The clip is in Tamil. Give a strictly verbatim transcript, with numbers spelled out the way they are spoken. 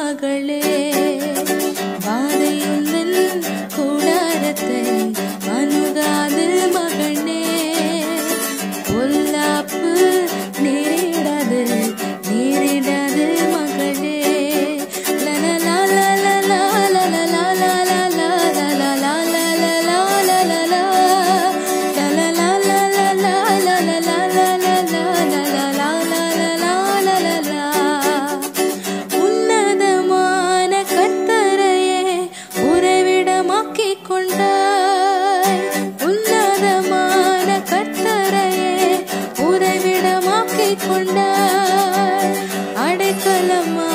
மகளே வாதை உந்தன் கூடாரத்தை அணுகாது மகனே பொல்லாப்பு நேரிடாது நேரிடாது மகளே லலலா லலலா லலலா லலலா லலலா லலலா லலலா லலலா லலலா லலலா லலலா லலலா உன்னதமான கர்த்தரையே உறைவிடமாக்கிக் கொண்டாய் உன்னதமான கர்த்தரையே உறைவிடமாக்கிக் கொண்டாய் அடைக்கலமா